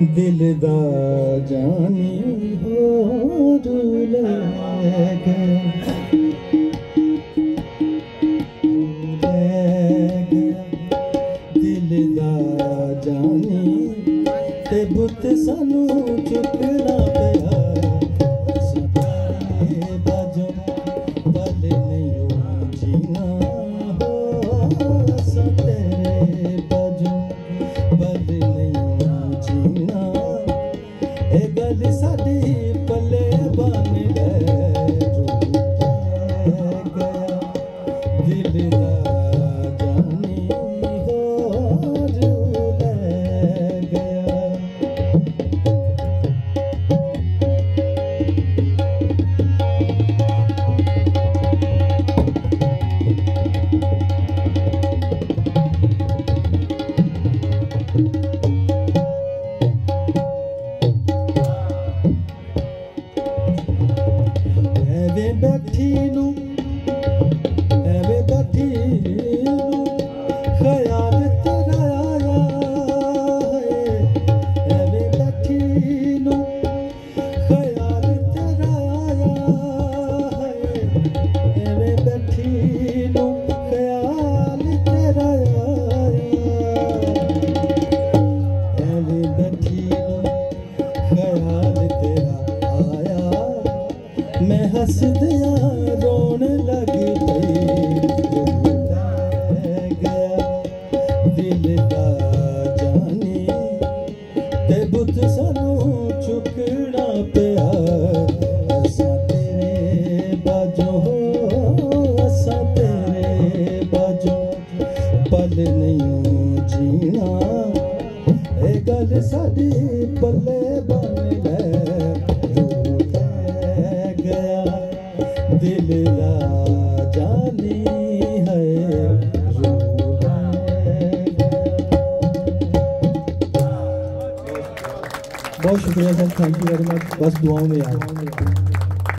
दिल दा जानी हो ले गया दिल दा जानी ते बुत सानू चुकना पिया बाजो पल नहीं जीना हो तेरे बाजो पल नहीं जीना ए गल साडी पले बन गए दिल दा जानी हो ले गया बैठी नू ख्याल तेरा आया है बैठी नू ख्याल तेरा आया है बैठी नू ख्याल तेरा आया है बैठी नू ख्याल तेरा आया मैं हंस दिया रोन लग गया दिल दा जानी ते बुत सानू चुकना पिया असा तेरे बाजो असा तेरे बाजो पल नहीं जीना ए गल साडी पल्ले बन दिल दा जानी है बहुत शुक्रिया sir, thank you very much. बस दुआओं में याद।